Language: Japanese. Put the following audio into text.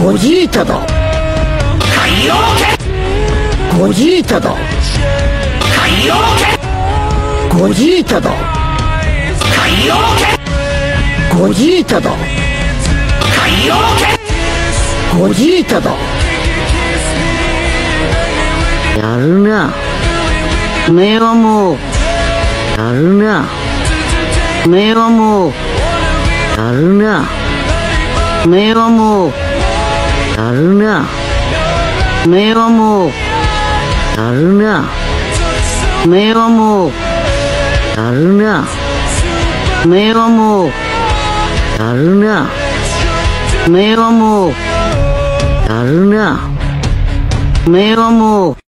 ゴジータだ。 海洋圏ゴジータだ。 海洋圏ゴジータだ。 海洋圏ゴジータだ。 海洋圏ゴジータだ。やるな。めはもう。やるな。めはもう。やるな。めはもう。やるな。めはもう。やるな。めはもう。やるな。めはもう。やるな。めはもう。やるな。めはもう。